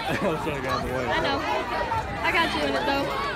I was trying to get out of the way. I know. I got you in it though.